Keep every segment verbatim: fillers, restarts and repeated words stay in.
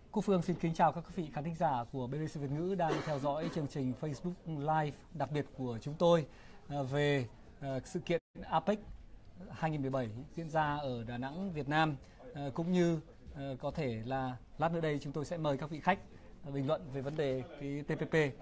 Quốc Phương xin kính chào các quý vị khán thính giả của bê bê xê Việt ngữ đang theo dõi chương trình Facebook Live đặc biệt của chúng tôi về sự kiện a pếch hai không một bảy diễn ra ở Đà Nẵng, Việt Nam, cũng như có thể là lát nữa đây chúng tôi sẽ mời các vị khách bình luận về vấn đề cái tê pê pê.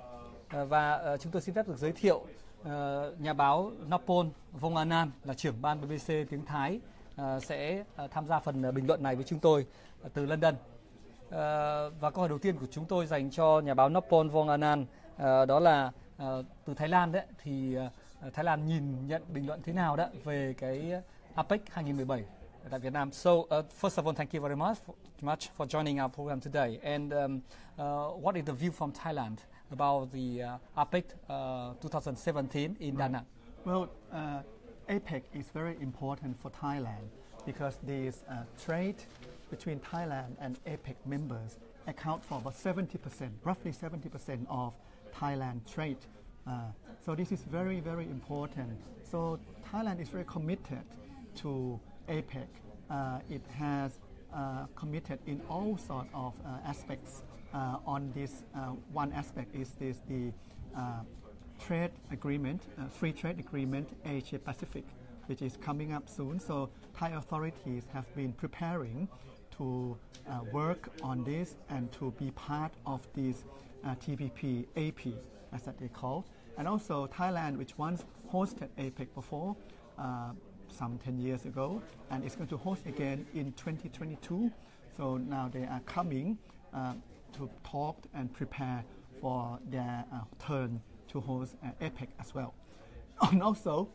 Và chúng tôi xin phép được giới thiệu nhà báo Nopon Vonghanan là trưởng ban bê bê xê tiếng Thái sẽ tham gia phần bình luận này với chúng tôi từ London. Uh, và câu hỏi đầu tiên của chúng tôi dành cho nhà báo Nopon Vonghanan uh, đó là uh, từ Thái Lan đấy, thì uh, Thái Lan nhìn nhận bình luận thế nào đó về cái a pếch hai không một bảy tại Việt Nam. So uh, first of all, thank you very much for, much for joining our program today. And um, uh, what is the view from Thailand about the uh, a pếch uh, twenty seventeen in right. Da Nang? Well, uh, a pếch is very important for Thailand because this uh, trade between Thailand and a pếch members account for about seventy percent, roughly seventy percent of Thailand trade. Uh, so this is very, very important. So Thailand is very committed to a pếch. Uh, it has uh, committed in all sorts of uh, aspects. Uh, on this, uh, one aspect is this the uh, trade agreement, uh, free trade agreement, Asia Pacific, which is coming up soon. So Thai authorities have been preparing to uh, work on this and to be part of this uh, T P P, A P, as that they call. And also Thailand, which once hosted a pếch before, uh, some ten years ago, and it's going to host again in twenty twenty-two. So now they are coming uh, to talk and prepare for their uh, turn to host uh, a pếch as well. And also,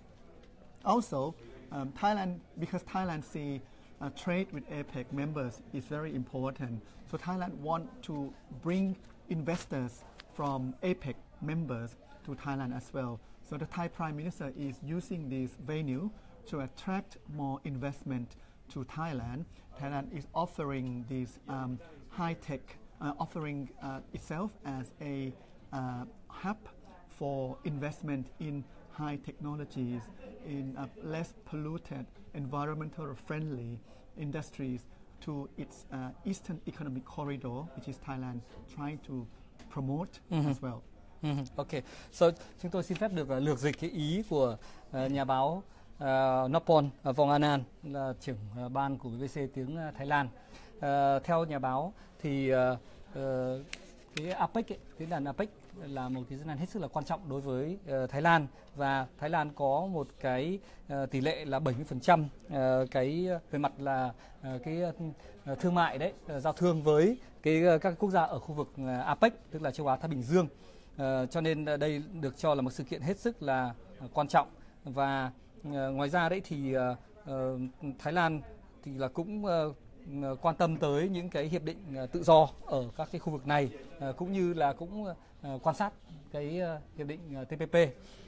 also um, Thailand, because Thailand see Uh, trade with a pếch members is very important. So Thailand want to bring investors from a pếch members to Thailand as well. So the Thai Prime Minister is using this venue to attract more investment to Thailand. Thailand is offering this um, high-tech, uh, offering uh, itself as a uh, hub for investment in high technologies, in uh, less polluted, environmental friendly industries to its uh, Eastern Economic Corridor, which is Thailand trying to promote mm-hmm. as well. Mm-hmm. Okay, so chúng tôi xin phép được uh, lược dịch cái ý của uh, nhà báo uh, Nopon uh, Vonghanan, là trưởng uh, ban của bê bê xê tiếng uh, Thái Lan. Uh, theo nhà báo thì uh, uh, cái a pếch, ấy, diễn đàn a pếch là một cái diễn đàn hết sức là quan trọng đối với uh, Thái Lan, và Thái Lan có một cái uh, tỷ lệ là bảy mươi phần trăm uh, cái về mặt là uh, cái uh, thương mại đấy, uh, giao thương với cái uh, các quốc gia ở khu vực uh, a pếch, tức là châu Á Thái Bình Dương. Uh, cho nên uh, đây được cho là một sự kiện hết sức là uh, quan trọng, và uh, ngoài ra đấy thì uh, uh, Thái Lan thì là cũng uh, quan tâm tới những cái hiệp định uh, tự do ở các cái khu vực này, uh, cũng như là cũng uh, quan sát cái uh, hiệp định uh, tê pê pê.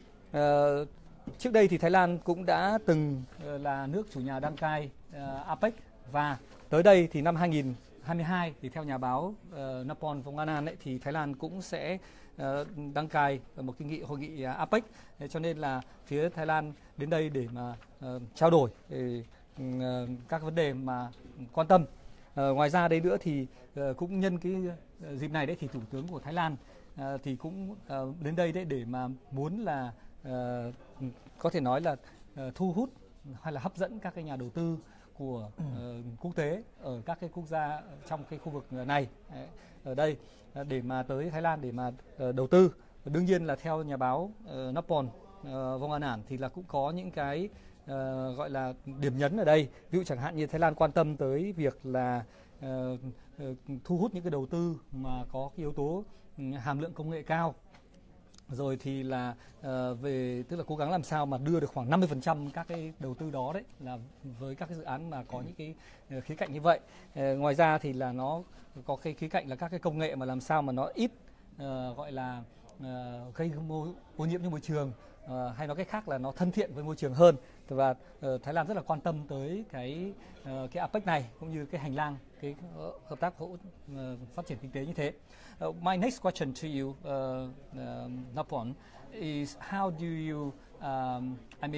Uh, trước đây thì Thái Lan cũng đã từng uh, là nước chủ nhà đăng cai uh, a pếch, và tới đây thì năm hai không hai hai thì theo nhà báo uh, Nopon Vonghanan ấy, thì Thái Lan cũng sẽ uh, đăng cai một cái nghị hội nghị uh, a pếch. Thế cho nên là phía Thái Lan đến đây để mà uh, trao đổi để, uh, các vấn đề mà quan tâm. Uh, ngoài ra đây nữa thì uh, cũng nhân cái uh, dịp này đấy thì Thủ tướng của Thái Lan uh, thì cũng uh, đến đây đấy để mà muốn là uh, có thể nói là uh, thu hút hay là hấp dẫn các cái nhà đầu tư của uh, quốc tế ở các cái quốc gia trong cái khu vực này đấy, ở đây uh, để mà tới Thái Lan để mà uh, đầu tư. Đương nhiên là theo nhà báo uh, Nopon uh, Vonghanan thì là cũng có những cái uh, gọi là điểm nhấn ở đây. Ví dụ chẳng hạn như Thái Lan quan tâm tới việc là uh, uh, thu hút những cái đầu tư mà có cái yếu tố um, hàm lượng công nghệ cao. Rồi thì là uh, về tức là cố gắng làm sao mà đưa được khoảng năm mươi phần trăm các cái đầu tư đó đấy là với các cái dự án mà có những cái uh, khía cạnh như vậy. Uh, ngoài ra thì là nó có cái khía cạnh là các cái công nghệ mà làm sao mà nó ít uh, gọi là uh, gây mô, ô nhiễm cho môi trường, uh, hay nói cách khác là nó thân thiện với môi trường hơn. Và uh, Thái Lan rất là quan tâm tới cái uh, cái a pếch này cũng như cái hành lang cái uh, hợp tác hỗ uh, phát triển kinh tế như thế. Uh, my next question to you, uh, um, Nopon, is how do you, um, I mean,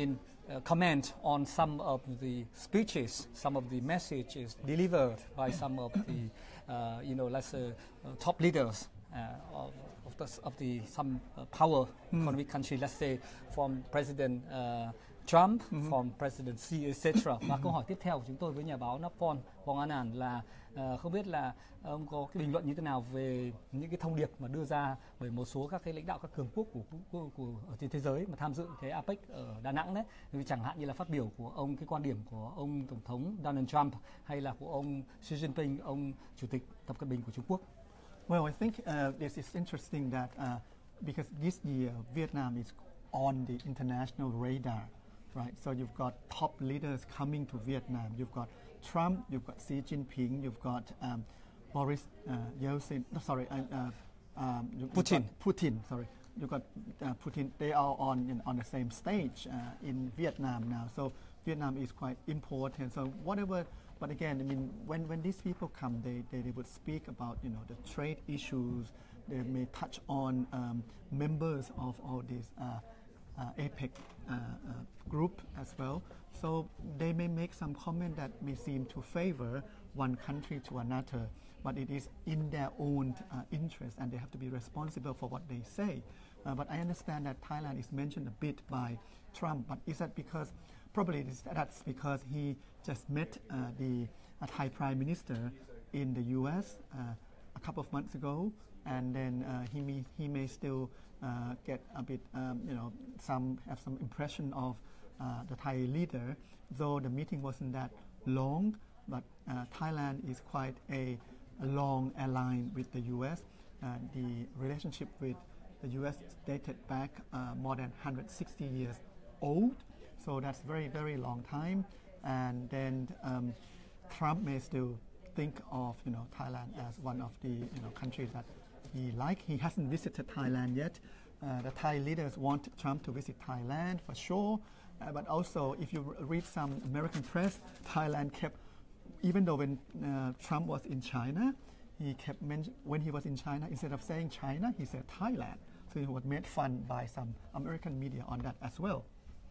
uh, comment on some of the speeches, some of the messages delivered by some of the, uh, you know, let's say uh, top leaders uh, of, of the, of the some uh, power mm. economic country, let's say from President uh, Trump, mm-hmm. from President Xi, et cetera. Và câu hỏi tiếp theo của chúng tôi với nhà báo Napon Vongannaan là uh, không biết là ông có cái bình luận như thế nào về những cái thông điệp mà đưa ra bởi một số các cái lãnh đạo các cường quốc của, của, của ở trên thế giới mà tham dự cái a pếch ở Đà Nẵng đấy, vì chẳng hạn như là phát biểu của ông, cái quan điểm của ông Tổng thống Donald Trump hay là của ông Xi Jinping, ông Chủ tịch Tập Cận Bình của Trung Quốc. Well, I think uh, this is interesting that uh, because this year Vietnam is on the international radar. Right, so you've got top leaders coming to Vietnam. You've got Trump, you've got Xi Jinping, you've got um, Boris uh, Yeltsin. No, sorry, uh, uh, um, you've Putin. Got Putin. Sorry, you've got uh, Putin. They are on in, on the same stage uh, in Vietnam now. So Vietnam is quite important. So whatever. But again, I mean, when, when these people come, they, they, they would speak about, you know, the trade issues. They may touch on um, members of all these. Uh, Uh, a pec uh, uh, group as well, so they may make some comment that may seem to favor one country to another, but it is in their own uh, interest and they have to be responsible for what they say. Uh, but I understand that Thailand is mentioned a bit by Trump, but is that because, probably it is, that's because he just met uh, the uh, Thai Prime Minister in the U S uh, a couple of months ago, and then uh, he may he may still uh, get a bit, um, you know, some have some impression of uh, the Thai leader, though the meeting wasn't that long. But uh, Thailand is quite a, a long ally with the U S. Uh, the relationship with the U S is dated back uh, more than one hundred sixty years old, so that's very very long time. And then um, Trump may still think of, you know, Thailand as one of the, you know, countries that he like. He hasn't visited Thailand yet. Uh, the Thai leaders want Trump to visit Thailand for sure. Uh, but also, if you r- read some American press, Thailand kept, even though when uh, Trump was in China, he kept mention, when he was in China, instead of saying China, he said Thailand. So he was made fun by some American media on that as well.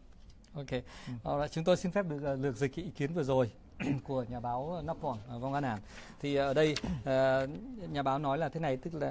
Ok, ừ. uh, chúng tôi xin phép được uh, lược dịch cái ý kiến vừa rồi của nhà báo Napon Vongannaan. Thì ở đây uh, nhà báo nói là thế này, tức là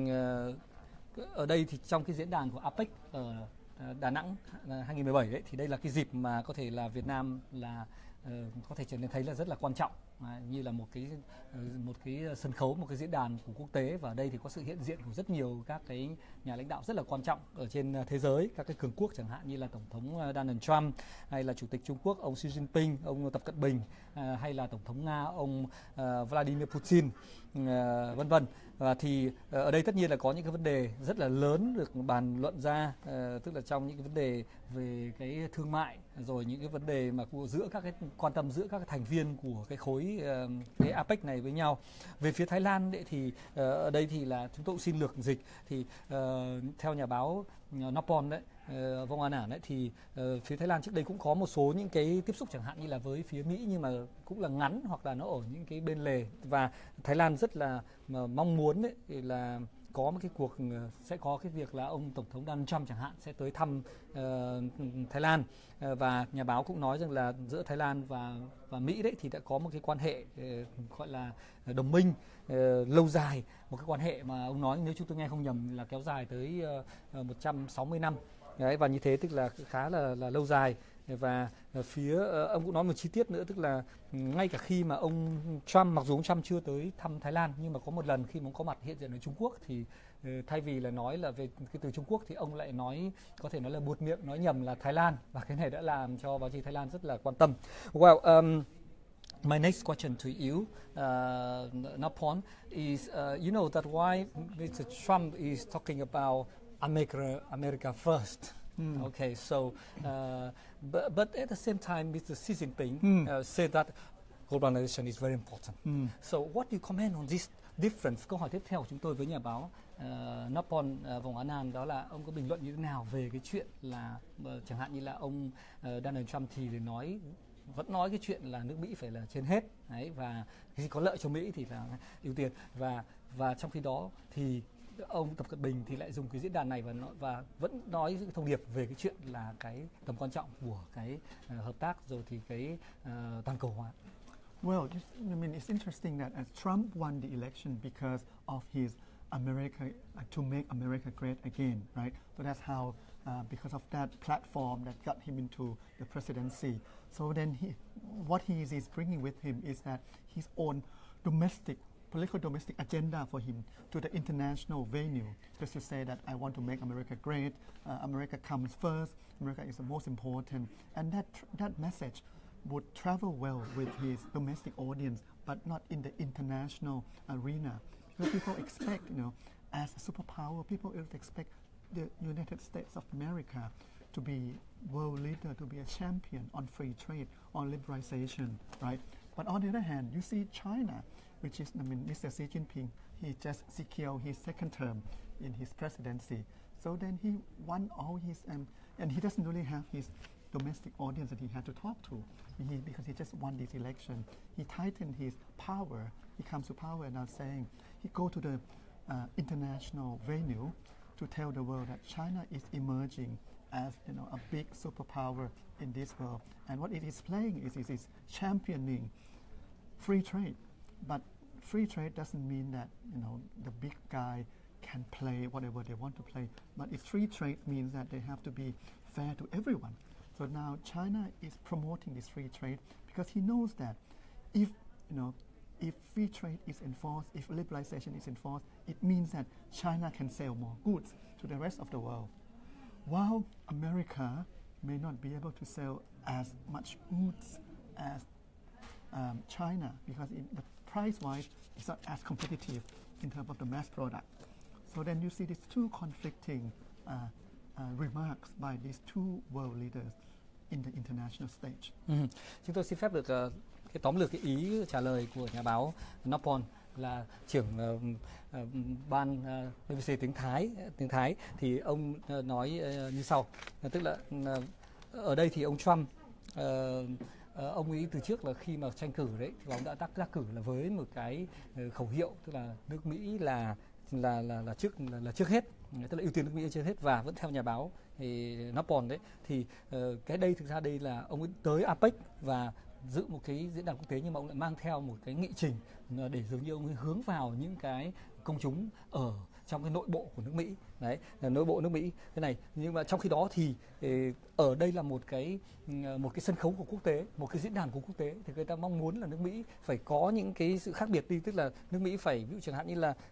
uh, ở đây thì trong cái diễn đàn của a pếch ở Đà Nẵng hai nghìn mười bảy đấy, thì đây là cái dịp mà có thể là Việt Nam là uh, có thể trở nên thấy là rất là quan trọng, à, như là một cái uh, một cái sân khấu, một cái diễn đàn của quốc tế, và ở đây thì có sự hiện diện của rất nhiều các cái nhà lãnh đạo rất là quan trọng ở trên thế giới, các cái cường quốc chẳng hạn như là Tổng thống Donald Trump, hay là Chủ tịch Trung Quốc ông Xi Jinping, ông Tập Cận Bình, uh, hay là Tổng thống Nga ông uh, Vladimir Putin, uh, vân vân. Và thì uh, ở đây tất nhiên là có những cái vấn đề rất là lớn được bàn luận ra, uh, tức là trong những cái vấn đề về cái thương mại, rồi những cái vấn đề mà của giữa các cái quan tâm giữa các cái thành viên của cái khối uh, cái a pếch này với nhau. Về phía Thái Lan đấy thì uh, ở đây thì là chúng tôi xin lược dịch, thì uh, theo nhà báo uh, Napon đấy, uh, Vongannaan đấy, thì uh, phía Thái Lan trước đây cũng có một số những cái tiếp xúc chẳng hạn như là với phía Mỹ, nhưng mà cũng là ngắn hoặc là nó ở những cái bên lề, và Thái Lan rất là mà mong muốn đấy là có một cái cuộc, sẽ có cái việc là ông Tổng thống Donald Trump chẳng hạn sẽ tới thăm uh, Thái Lan, uh, và nhà báo cũng nói rằng là giữa Thái Lan và và Mỹ đấy thì đã có một cái quan hệ uh, gọi là đồng minh uh, lâu dài, một cái quan hệ mà ông nói nếu chúng tôi nghe không nhầm là kéo dài tới uh, một trăm sáu mươi năm đấy, và như thế tức là khá là là lâu dài. Và phía uh, ông cũng nói một chi tiết nữa, tức là ngay cả khi mà ông Trump, mặc dù ông Trump chưa tới thăm Thái Lan, nhưng mà có một lần khi mà ông có mặt hiện diện ở Trung Quốc thì uh, thay vì là nói là về cái từ Trung Quốc thì ông lại nói, có thể nói là buột miệng nói nhầm là Thái Lan, và cái này đã làm cho báo chí Thái Lan rất là quan tâm. Well, um, my next question to you, uh, Napon, is uh, you know that why Mister Trump is talking about America, America first. Mm. Okay, so, uh, but, but at the same time, Mister Xi Jinping mm. uh, said that globalization is very important. Mm. So, what do you comment on this difference? Câu hỏi tiếp theo của chúng tôi với nhà báo uh, Napon uh, Vongannaan đó là ông có bình luận như thế nào về cái chuyện là uh, chẳng hạn như là ông uh, Donald Trump thì nói vẫn nói cái chuyện là nước Mỹ phải là trên hết đấy, và cái gì có lợi cho Mỹ thì là ưu tiên, và và trong khi đó thì ông Tập Cận Bình thì lại dùng cái diễn đàn này và nó, và vẫn nói cái thông điệp về cái chuyện là cái tầm quan trọng của cái uh, hợp tác rồi thì cái uh, toàn cầu hóa. Well, I mean, it's interesting that uh, Trump won the election because of his America, uh, to make America great again, right? So that's how, uh, because of that platform that got him into the presidency. So then he, what he is, is bringing with him is that his own domestic, political domestic agenda for him to the international venue, just to say that I want to make America great, uh, America comes first, America is the most important, and that, that message would travel well with his domestic audience, but not in the international arena. Because people expect, you know, as a superpower, people expect the United States of America to be world leader, to be a champion on free trade, on liberalization, right? But on the other hand, you see China, which is, I mean, Mister Xi Jinping, he just secured his second term in his presidency. So then he won all his, um, and he doesn't really have his domestic audience that he had to talk to, he, because he just won this election. He tightened his power. He comes to power and now saying he go to the uh, international venue to tell the world that China is emerging as, you know, a big superpower in this world. And what it is playing is it is championing free trade. But free trade doesn't mean that, you know, the big guy can play whatever they want to play. But if free trade means that they have to be fair to everyone. So now China is promoting this free trade because he knows that if, you know, if free trade is enforced, if liberalization is enforced, it means that China can sell more goods to the rest of the world. While America may not be able to sell as much goods as um, China because it, the price-wise it's not as competitive in terms of the mass product. So then you see these two conflicting uh, uh, remarks by these two world leaders in the international stage. Ừ. Chúng tôi xin phép được uh, cái tóm lược cái ý trả lời của nhà báo Nopon là trưởng uh, uh, ban uh, bê bê xê tiếng Thái tiếng Thái thì ông uh, nói uh, như sau, uh, tức là uh, ở đây thì ông Trump uh, uh, ông ấy từ trước là khi mà tranh cử đấy thì ông đã đắc đắc cử là với một cái uh, khẩu hiệu, tức là nước Mỹ là là là là trước là, là trước hết, tức là ưu tiên nước Mỹ trước hết, và vẫn theo nhà báo thì Nopon đấy thì uh, cái đây thực ra đây là ông ấy tới a pếch và dự một cái diễn đàn quốc tế, nhưng mà ông lại mang theo một cái nghị trình để dường như ông ấy hướng vào những cái công chúng ở trong cái nội bộ của nước Mỹ đấy, là nội bộ nước Mỹ thế này. Nhưng mà trong khi đó thì ở đây là một cái một cái sân khấu của quốc tế, một cái diễn đàn của quốc tế, thì người ta mong muốn là nước Mỹ phải có những cái sự khác biệt đi, tức là nước Mỹ phải ví dụ chẳng hạn như là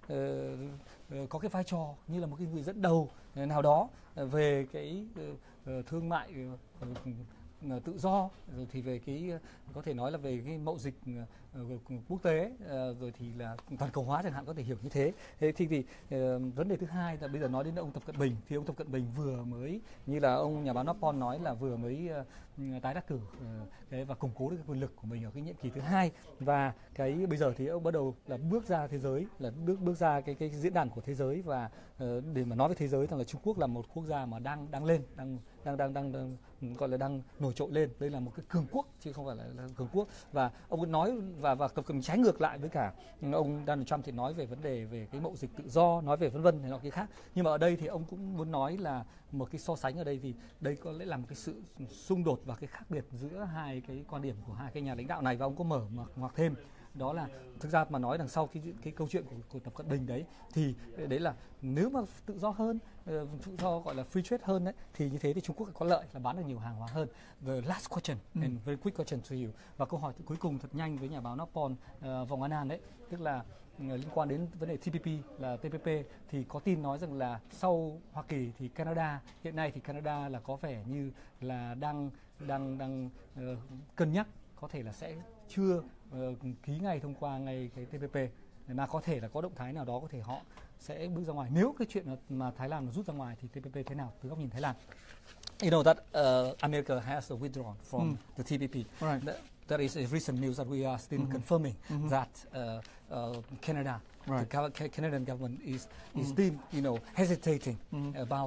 uh, có cái vai trò như là một cái người dẫn đầu nào đó về cái uh, thương mại uh, tự do, rồi thì về cái có thể nói là về cái mậu dịch uh, quốc tế, uh, rồi thì là toàn cầu hóa chẳng hạn, có thể hiểu như thế. Thế thì, thì uh, vấn đề thứ hai là bây giờ nói đến ông Tập Cận Bình, thì ông Tập Cận Bình vừa mới như là ông nhà báo Nopon nói là vừa mới uh, tái đắc cử uh, cái, và củng cố được cái quyền lực của mình ở cái nhiệm kỳ thứ hai, và cái bây giờ thì ông bắt đầu là bước ra thế giới, là bước bước ra cái cái diễn đàn của thế giới, và uh, để mà nói với thế giới rằng là Trung Quốc là một quốc gia mà đang đang lên, đang đang đang đang, đang gọi là đang nổi trội lên, đây là một cái cường quốc chứ không phải là, là cường quốc. Và ông ấy nói và và Tập Cận Bình trái ngược lại với cả ông Donald Trump thì nói về vấn đề về cái mậu dịch tự do, nói về vân vân này nọ cái khác. Nhưng mà ở đây thì ông cũng muốn nói là một cái so sánh ở đây thì đây có lẽ là một cái sự xung đột và cái khác biệt giữa hai cái quan điểm của hai cái nhà lãnh đạo này, và ông có mở ngoặc thêm. Đó là thực ra mà nói đằng sau cái cái câu chuyện của, của Tập Cận Bình đấy thì đấy là nếu mà tự do hơn, tự do gọi là free trade hơn đấy, thì như thế thì Trung Quốc có lợi là bán được nhiều hàng hóa hơn. The last question ừ. and very quick question to you, và câu hỏi cuối cùng thật nhanh với nhà báo Nopon uh, Vòng An An đấy, tức là uh, liên quan đến vấn đề T P P là T P P, thì có tin nói rằng là sau Hoa Kỳ thì Canada, hiện nay thì Canada là có vẻ như là đang đang đang uh, cân nhắc có thể là sẽ chưa uh, ký ngay thông qua ngay cái T P P, mà có thể là có động thái nào đó có thể họ sẽ bước ra ngoài. Nếu cái chuyện mà Thái Lan mà rút ra ngoài thì T P P thế nào từ góc nhìn Thái Lan? You know that uh, America has withdrawn from mm. the T P P. Right. That, that is a recent news that we are still mm-hmm. confirming mm-hmm. that uh, uh, Canada, right. the Canadian government is is mm. still, you know, hesitating mm. about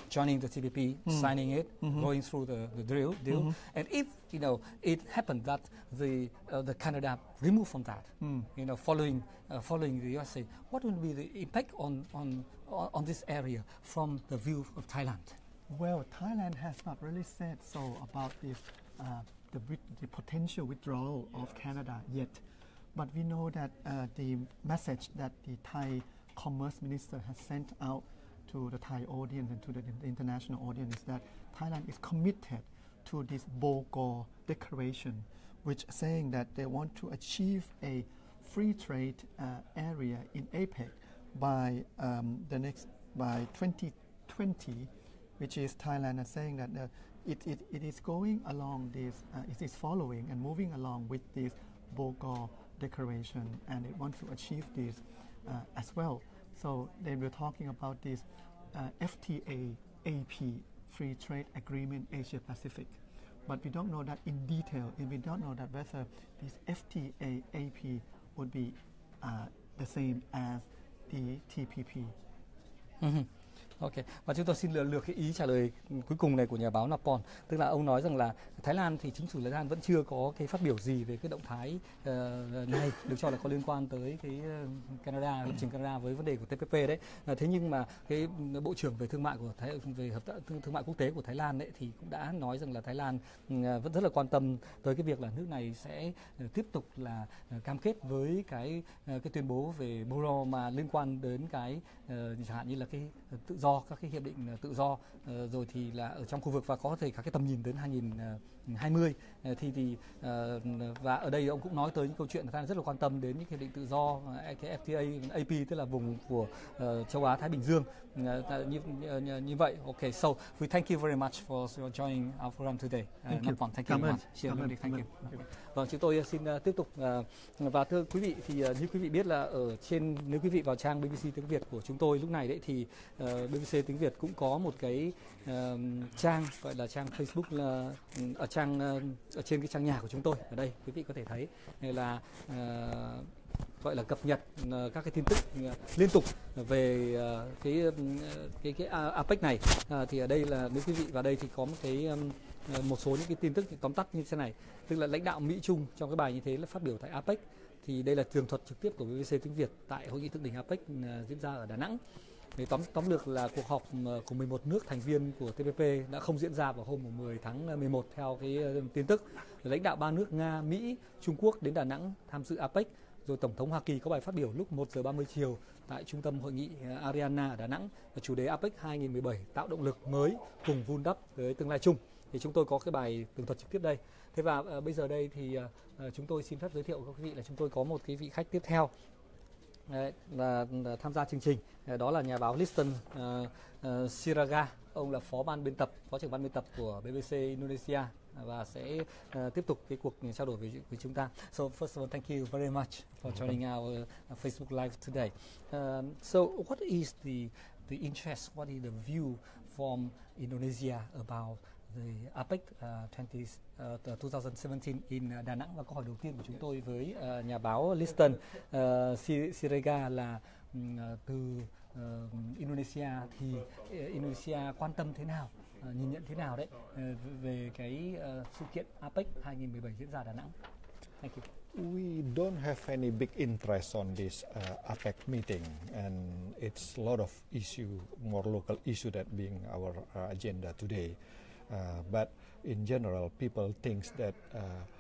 joining the T P P, mm. signing it, mm-hmm. going through the, the deal, deal. Mm-hmm. And if you know it happened that the uh, the Canada removed from that, mm. you know, following uh, following the U S A, what will be the impact on on on this area from the view of Thailand? Well, Thailand has not really said so about this uh, the, the potential withdrawal of Canada yet, but we know that uh, the message that the Thai Commerce Minister has sent out to the Thai audience and to the, the international audience is that Thailand is committed to this Bogor Declaration, which saying that they want to achieve a free trade uh, area in APEC by um, the next by twenty twenty, which is Thailand is saying that uh, it, it, it is going along this, uh, it is following and moving along with this Bogor Declaration, and it wants to achieve this uh, as well. So they were talking about this uh, F T A A P, Free Trade Agreement Asia Pacific. But we don't know that in detail, and we don't know that whether this F T A A P would be uh, the same as the T P P. Mm-hmm. Ok, và chúng tôi xin lược lược cái ý trả lời cuối cùng này của nhà báo Napon, tức là ông nói rằng là Thái Lan thì chính phủ Thái Lan vẫn chưa có cái phát biểu gì về cái động thái uh, này được cho là có liên quan tới cái uh, Canada, lập trình Canada với vấn đề của T P P đấy. Uh, thế nhưng mà cái bộ trưởng về thương mại của Thái, về hợp tác thương mại quốc tế của Thái Lan đấy thì cũng đã nói rằng là Thái Lan uh, vẫn rất là quan tâm tới cái việc là nước này sẽ uh, tiếp tục là uh, cam kết với cái uh, cái tuyên bố về Bogor mà liên quan đến cái uh, chẳng hạn như là cái uh, tự do do các cái hiệp định tự do uh, rồi thì là ở trong khu vực và có thể các cái tầm nhìn đến hai nghìn hai mươi uh, thì thì uh, và ở đây ông cũng nói tới những câu chuyện người ta rất là quan tâm đến những hiệp định tự do uh, cái F T A A P tức là vùng của uh, châu Á Thái Bình Dương uh, như, như như vậy. Okay, so we thank you very much for joining our program today. Uh, thank you. Thank you very much. Cảm ơn. Thank you. Vâng, chúng tôi xin uh, tiếp tục uh, và thưa quý vị thì uh, như quý vị biết là ở trên nếu quý vị vào trang B B C tiếng Việt của chúng tôi lúc này đấy thì uh, B B C tiếng Việt cũng có một cái uh, trang gọi là trang Facebook là uh, ở trang uh, ở trên cái trang nhà của chúng tôi ở đây quý vị có thể thấy là uh, gọi là cập nhật uh, các cái tin tức uh, liên tục về uh, cái uh, cái cái a pếch này. Uh, thì ở đây là nếu quý vị vào đây thì có một cái um, một số những cái tin tức tóm tắt như thế này, tức là lãnh đạo Mỹ Trung trong cái bài như thế là phát biểu tại a pếch. Thì đây là tường thuật trực tiếp của B B C tiếng Việt tại hội nghị thượng đỉnh a pếch uh, diễn ra ở Đà Nẵng. Để tóm tóm lược là cuộc họp của mười một nước thành viên của T P P đã không diễn ra vào hôm mười tháng mười một theo cái tin tức. Lãnh đạo ba nước Nga, Mỹ, Trung Quốc đến Đà Nẵng tham dự a pếch. Rồi Tổng thống Hoa Kỳ có bài phát biểu lúc một giờ ba mươi chiều tại trung tâm hội nghị Ariana ở Đà Nẵng. Và chủ đề a pếch hai nghìn mười bảy tạo động lực mới cùng vun đắp với tương lai chung. Thì chúng tôi có cái bài tường thuật trực tiếp đây. Thế và uh, bây giờ đây thì uh, chúng tôi xin phép giới thiệu với quý vị là chúng tôi có một cái vị khách tiếp theo. Đấy, là, là tham gia chương trình, đó là nhà báo Liston uh, uh, Siraga. Ông là phó ban biên tập, phó trưởng ban biên tập của B B C Indonesia và sẽ uh, tiếp tục cái cuộc trao đổi với, với chúng ta. So first of all, thank you very much for joining our uh, Facebook Live today. Um, so what is the the interest? What is the view from Indonesia about the a pếch uh, twenty, uh, twenty seventeen in Đà Nẵng? Và câu hỏi đầu tiên của chúng tôi với uh, nhà báo Liston uh, Siraga là um, từ uh, Indonesia thì uh, Indonesia quan tâm thế nào, uh, nhìn nhận thế nào đấy uh, về cái uh, sự kiện a pếch hai nghìn mười bảy diễn ra Đà Nẵng? Thank you. We don't have any big interest on this uh, a pếch meeting, and it's a lot of issue, more local issue that being our uh, agenda today. Uh, but in general, people think that uh,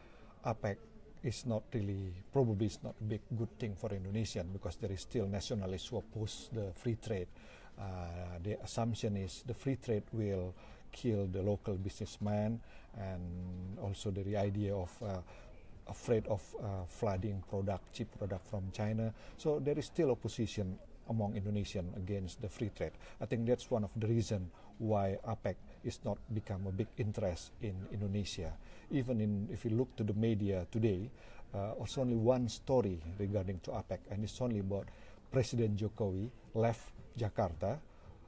a pếch is not really, probably it's not a big good thing for Indonesian because there is still nationalists who oppose the free trade. Uh, the assumption is the free trade will kill the local businessman, and also the idea of uh, afraid of uh, flooding product, cheap product from China. So there is still opposition among Indonesian against the free trade. I think that's one of the reasons why a pếch is not become a big interest in Indonesia. Even in, if you look to the media today, uh, it's only one story regarding to a pếch, and it's only about President Jokowi left Jakarta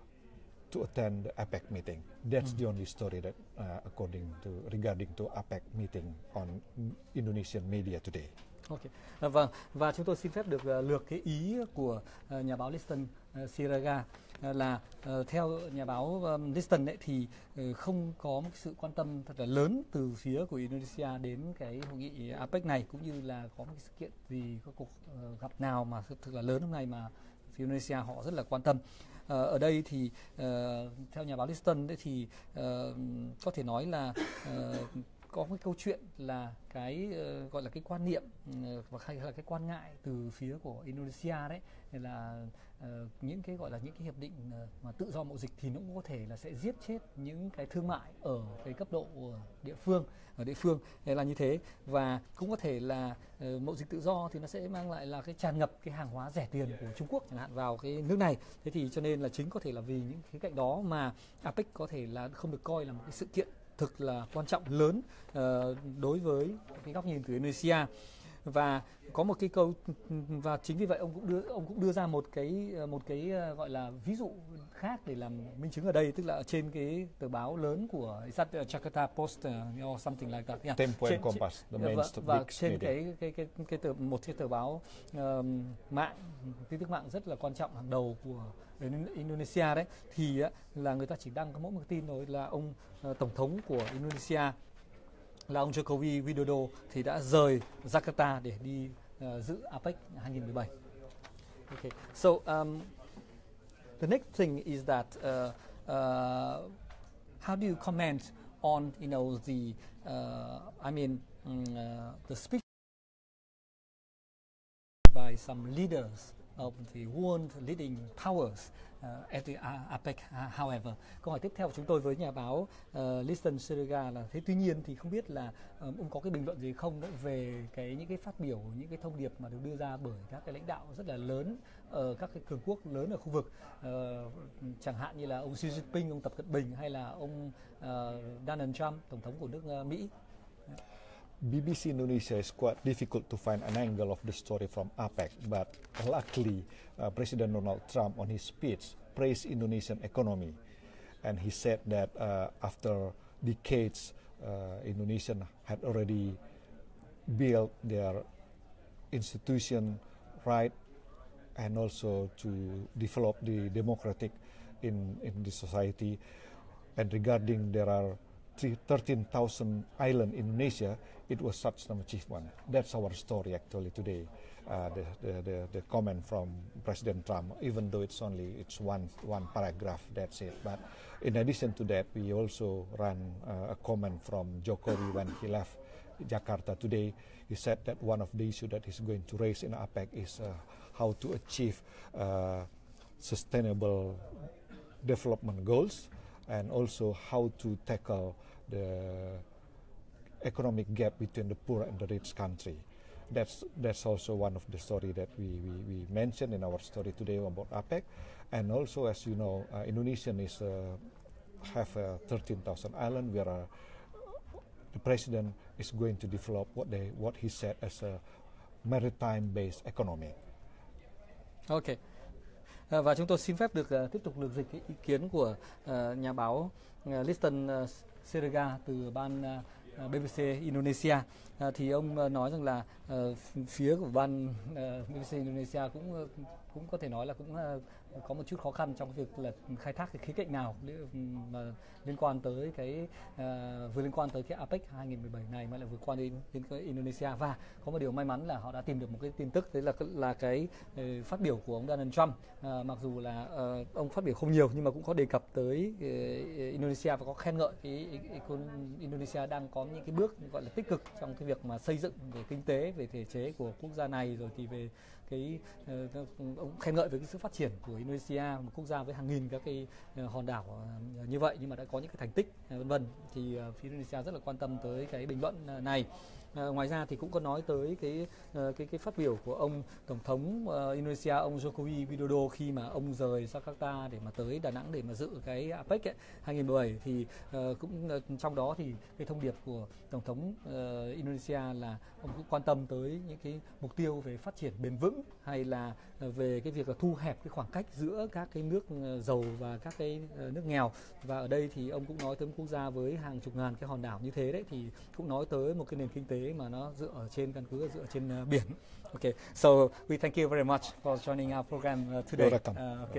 to attend the a pếch meeting. That's mm. the only story that, uh, according to regarding to a pếch meeting on Indonesian media today. Ok, à, vâng, và chúng tôi xin phép được uh, lược cái ý của uh, nhà báo Liston uh, Siraga. là uh, theo nhà báo um, Liston ấy, thì uh, không có một sự quan tâm thật là lớn từ phía của Indonesia đến cái hội nghị a pếch này, cũng như là có một cái sự kiện gì, có cuộc uh, gặp nào mà thực là lớn hôm nay mà phía Indonesia họ rất là quan tâm. Uh, ở đây thì uh, theo nhà báo Liston ấy, thì uh, có thể nói là uh, có một câu chuyện là cái uh, gọi là cái quan niệm uh, và hay là cái quan ngại từ phía của Indonesia đấy là uh, những cái gọi là những cái hiệp định uh, mà tự do mậu dịch thì nó cũng có thể là sẽ giết chết những cái thương mại ở cái cấp độ địa phương ở địa phương là như thế, và cũng có thể là uh, mậu dịch tự do thì nó sẽ mang lại là cái tràn ngập cái hàng hóa rẻ tiền của Trung Quốc chẳng hạn vào cái nước này. Thế thì cho nên là chính có thể là vì những khía cạnh đó mà a pếch có thể là không được coi là một cái sự kiện thực là quan trọng lớn uh, đối với cái góc nhìn từ Indonesia. Và có một cái câu, và chính vì vậy ông cũng đưa ông cũng đưa ra một cái một cái gọi là ví dụ khác để làm minh chứng ở đây, tức là ở trên cái tờ báo lớn của Jakarta Post or something like that. Yeah. Tempo and trên, Kompas, the main và, và trên media. cái cái cái cái tờ một cái tờ báo uh, mạng, tin tức mạng rất là quan trọng hàng đầu của Indonesia đấy, thì uh, là người ta chỉ đăng có mỗi một tin thôi là ông uh, tổng thống của Indonesia là ông Joko Widodo thì đã rời Jakarta để đi uh, dự a pếch hai không một bảy. Okay, so um, the next thing is that uh, uh, how do you comment on, you know, the uh, I mean um, uh, the speech by some leaders of the world leading powers uh, at the a pếch. Uh, however, câu hỏi tiếp theo của chúng tôi với nhà báo uh, Liston Siregar là thế tuy nhiên thì không biết là um, ông có cái bình luận gì không về cái những cái phát biểu, những cái thông điệp mà được đưa ra bởi các cái lãnh đạo rất là lớn ở các cái cường quốc lớn ở khu vực, uh, chẳng hạn như là ông Xi Jinping, ông Tập Cận Bình hay là ông uh, Donald Trump, tổng thống của nước uh, Mỹ. B B C Indonesia is quite difficult to find an angle of the story from a pếch, but luckily uh, President Donald Trump on his speech praised Indonesian economy, and he said that uh, after decades uh, Indonesia had already built their institution right and also to develop the democratic in, in the society. And regarding there are thirteen thousand islands in Indonesia, it was such an achievement. That's our story actually today. Uh, the, the, the, the comment from President Trump, even though it's only it's one one paragraph, that's it. But in addition to that, we also ran uh, a comment from Jokowi when he left Jakarta today. He said that one of the issues that he's going to raise in a pếch is uh, how to achieve uh, sustainable development goals, and also how to tackle the economic gap between the poor and the rich country. That's that's also one of the story that we, we, we mentioned in our story today about a pếch. And also, as you know, uh, Indonesia is uh, have uh, thirteen thousand islands where uh, the president is going to develop what they what he said as a maritime-based economy. Okay. Uh, và chúng tôi xin phép được uh, tiếp tục lược dịch cái ý kiến của uh, nhà báo uh, Liston uh, Siregar từ ban uh, B B C Indonesia. Uh, thì ông uh, nói rằng là uh, phía của ban uh, B B C Indonesia cũng uh, cũng có thể nói là cũng uh, có một chút khó khăn trong việc là khai thác cái khía cạnh nào mà liên quan tới cái uh, vừa liên quan tới cái a pếch hai không một bảy này, mà lại vừa quan đến, đến cái Indonesia. Và có một điều may mắn là họ đã tìm được một cái tin tức, đấy là là cái uh, phát biểu của ông Donald Trump. Uh, mặc dù là uh, ông phát biểu không nhiều nhưng mà cũng có đề cập tới uh, Indonesia và có khen ngợi cái Indonesia đang có những cái bước gọi là tích cực trong cái việc mà xây dựng về kinh tế, về thể chế của quốc gia này, rồi thì về cái uh, ông khen ngợi về cái sự phát triển của Indonesia, một quốc gia với hàng nghìn các cái uh, hòn đảo uh, như vậy nhưng mà đã có những cái thành tích uh, vân vân, thì uh, phía Indonesia rất là quan tâm tới cái bình luận uh, này. Uh, ngoài ra thì cũng có nói tới cái uh, cái cái phát biểu của ông tổng thống uh, Indonesia, ông Joko Widodo, khi mà ông rời Jakarta để mà tới Đà Nẵng để mà dự cái a pếch ấy, hai không một bảy, thì uh, cũng uh, trong đó thì cái thông điệp của tổng thống uh, Indonesia là ông cũng quan tâm tới những cái mục tiêu về phát triển bền vững, hay là uh, về cái việc là thu hẹp cái khoảng cách giữa các cái nước uh, giàu và các cái uh, nước nghèo. Và ở đây thì ông cũng nói tới một quốc gia với hàng chục ngàn cái hòn đảo như thế đấy, thì cũng nói tới một cái nền kinh tế mà nó dựa ở trên căn cứ dựa trên uh, biển. Okay, so we thank you very much for joining our program uh, today. Welcome. Uh, okay,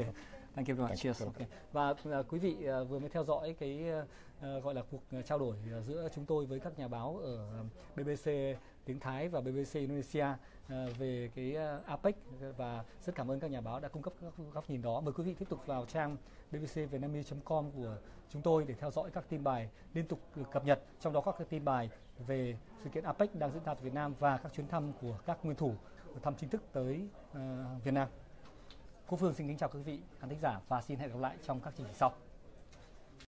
Thank you very much. Thank you. Cheers. Okay. Và uh, quý vị uh, vừa mới theo dõi cái uh, gọi là cuộc uh, trao đổi uh, giữa chúng tôi với các nhà báo ở bê bê xê tiếng Thái và bê bê xê Indonesia uh, về cái uh, a pếch, và rất cảm ơn các nhà báo đã cung cấp các góc nhìn đó. Mời quý vị tiếp tục vào trang bê bê xê vietnamese chấm com của chúng tôi để theo dõi các tin bài liên tục được cập nhật, trong đó có các tin bài về sự kiện a pếch đang diễn ra tại Việt Nam và các chuyến thăm của các nguyên thủ thăm chính thức tới uh, Việt Nam. Quốc Phương xin kính chào quý vị khán thính giả và xin hẹn gặp lại trong các chương trình sau.